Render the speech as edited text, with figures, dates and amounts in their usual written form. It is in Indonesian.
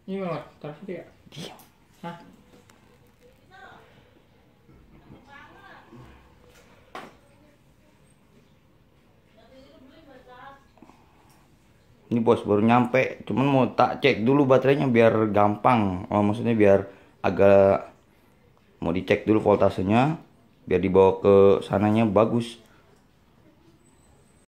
Ini banget, taruh situ ya? Diam. Hah? Ini bos baru nyampe, cuman mau tak cek dulu baterainya biar gampang. Oh, maksudnya biar agak mau dicek dulu voltasenya, biar dibawa ke sananya bagus.